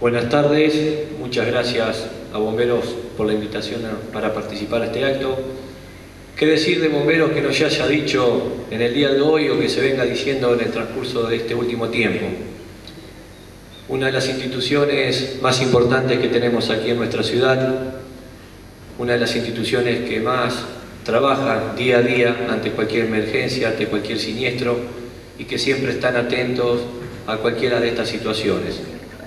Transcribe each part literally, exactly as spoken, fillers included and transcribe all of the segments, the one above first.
Buenas tardes, muchas gracias a Bomberos por la invitación para participar en este acto. ¿Qué decir de Bomberos que no se haya dicho en el día de hoy o que se venga diciendo en el transcurso de este último tiempo? Una de las instituciones más importantes que tenemos aquí en nuestra ciudad, una de las instituciones que más trabajan día a día ante cualquier emergencia, ante cualquier siniestro y que siempre están atentos a cualquiera de estas situaciones.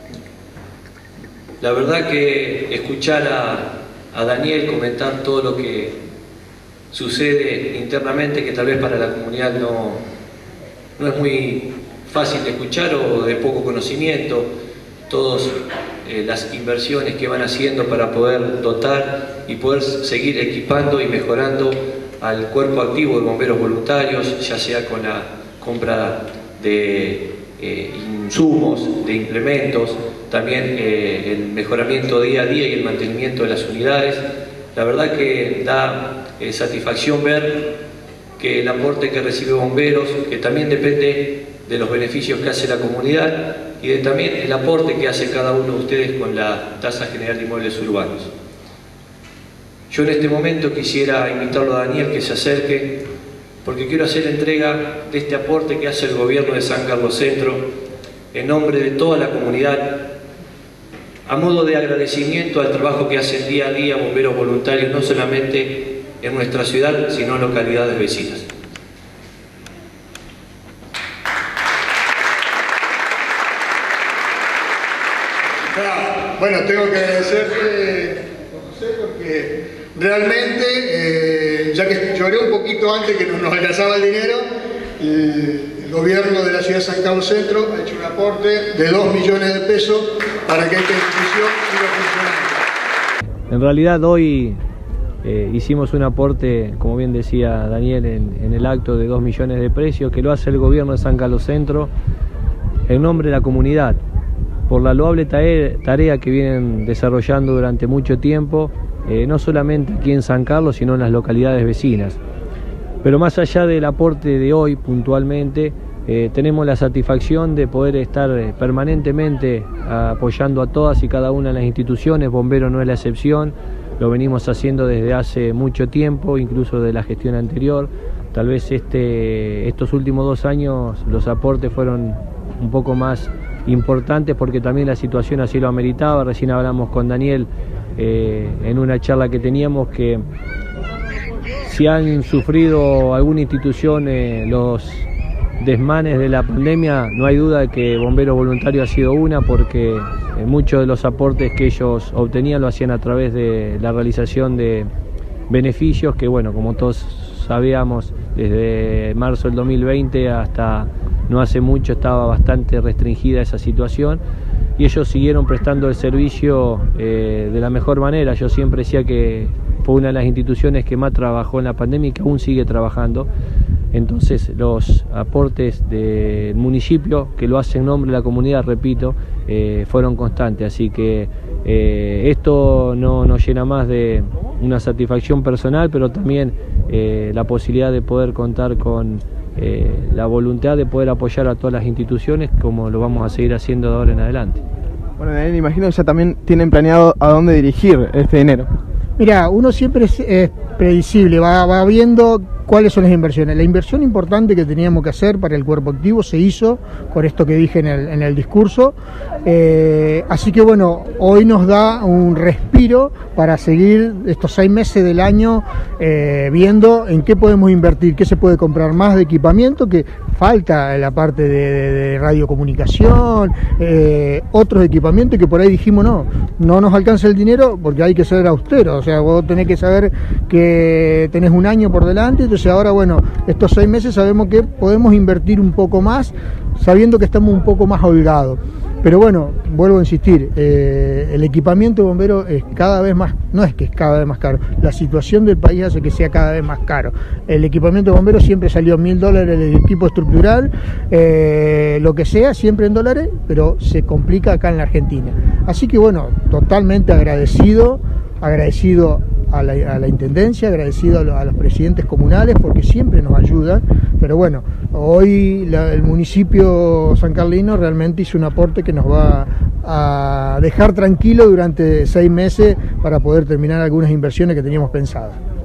La verdad que escuchar a, a Daniel comentar todo lo que sucede internamente, que tal vez para la comunidad no, no es muy fácil de escuchar o de poco conocimiento, todas eh, las inversiones que van haciendo para poder dotar y poder seguir equipando y mejorando al cuerpo activo de bomberos voluntarios, ya sea con la compra de eh, insumos, de implementos, también eh, el mejoramiento día a día y el mantenimiento de las unidades. La verdad que da eh, satisfacción ver que el aporte que recibe Bomberos, que también depende de los beneficios que hace la comunidad y de también el aporte que hace cada uno de ustedes con la Tasa General de Inmuebles Urbanos. Yo en este momento quisiera invitarlo a Daniel que se acerque, porque quiero hacer entrega de este aporte que hace el gobierno de San Carlos Centro en nombre de toda la comunidad, a modo de agradecimiento al trabajo que hacen día a día bomberos voluntarios, no solamente en nuestra ciudad, sino en localidades vecinas. Bueno, tengo que agradecerte, José, porque realmente, eh, ya que lloré un poquito antes que no nos alcanzaba el dinero, el, el gobierno de la ciudad de San Carlos Centro ha hecho un aporte de dos millones de pesos para que esta institución siga funcionando. En realidad hoy eh, hicimos un aporte, como bien decía Daniel, en, en el acto de dos millones de pesos, que lo hace el gobierno de San Carlos Centro en nombre de la comunidad, por la loable tarea que vienen desarrollando durante mucho tiempo, eh, no solamente aquí en San Carlos, sino en las localidades vecinas. Pero más allá del aporte de hoy puntualmente, eh, tenemos la satisfacción de poder estar permanentemente apoyando a todas y cada una de las instituciones. Bomberos no es la excepción, lo venimos haciendo desde hace mucho tiempo, incluso de la gestión anterior. Tal vez este, estos últimos dos años los aportes fueron un poco más importantes porque también la situación así lo ameritaba. Recién hablamos con Daniel eh, en una charla que teníamos que si han sufrido alguna institución eh, los desmanes de la pandemia, no hay duda de que Bomberos Voluntarios ha sido una, porque eh, muchos de los aportes que ellos obtenían lo hacían a través de la realización de beneficios que, bueno, como todos sabíamos, desde marzo del dos mil veinte hasta no hace mucho estaba bastante restringida esa situación y ellos siguieron prestando el servicio eh, de la mejor manera. Yo siempre decía que fue una de las instituciones que más trabajó en la pandemia y que aún sigue trabajando. Entonces los aportes del municipio, que lo hace en nombre de la comunidad, repito, eh, fueron constantes, así que eh, esto no nos llena más de una satisfacción personal, pero también eh, la posibilidad de poder contar con eh, la voluntad de poder apoyar a todas las instituciones, como lo vamos a seguir haciendo de ahora en adelante. Bueno, Daniel, imagino que ya también tienen planeado a dónde dirigir este dinero. Mira, uno siempre es, es predecible, va, va viendo cuáles son las inversiones. La inversión importante que teníamos que hacer para el cuerpo activo se hizo, con esto que dije en el, en el discurso, eh, así que bueno, hoy nos da un respiro para seguir estos seis meses del año eh, viendo en qué podemos invertir, qué se puede comprar más de equipamiento, que falta en la parte de, de, de radiocomunicación, eh, otros equipamientos que por ahí dijimos no, no nos alcanza el dinero porque hay que ser austero, o sea, vos tenés que saber que tenés un año por delante. Entonces ahora, bueno, estos seis meses sabemos que podemos invertir un poco más, sabiendo que estamos un poco más holgados. Pero bueno, vuelvo a insistir, eh, el equipamiento de bomberos es cada vez más, no es que es cada vez más caro, la situación del país hace que sea cada vez más caro. El equipamiento de bomberos siempre salió mil dólares el equipo estructural, eh, lo que sea, siempre en dólares, pero se complica acá en la Argentina. Así que bueno, totalmente agradecido, agradecido a la, a la Intendencia, agradecido a, lo, a los presidentes comunales porque siempre nos ayudan, pero bueno, hoy la, el municipio sancarlino realmente hizo un aporte que nos va a dejar tranquilo durante seis meses para poder terminar algunas inversiones que teníamos pensadas.